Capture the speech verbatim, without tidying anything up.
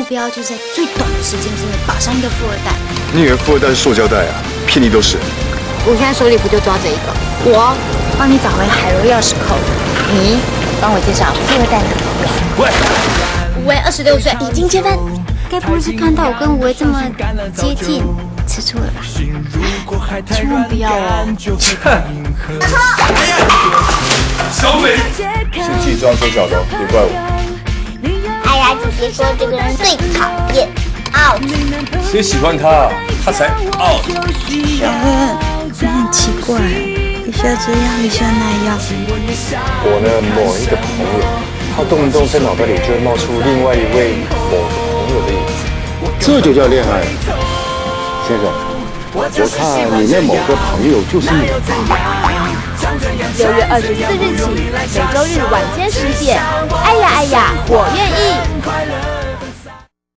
标就是在最短的时间之内把上一个富二代。 你以为富二代是塑胶袋啊？遍地都是。 我现在手里不就抓着一个？我帮你找回海螺钥匙扣，你帮我介绍富二代男朋友。喂，吴威二十六岁，已经结婚。该不会是看到我跟吴威这么接近，吃醋了吧？千万不要哦！ 小美，是自己抓手脚的，别怪我。 哎呀，姐姐说这个人最讨厌 out。 谁喜欢他？他才 out。 小恩，你很奇怪，一下这样，一下那样。 我呢，某一个朋友，他动不动在脑袋里就会冒出另外一位某个朋友的影子，这就叫恋爱。先生，我看你那某个朋友就是你。 六月二十四日起，每周日晚间十点，哎呀哎呀，我愿意。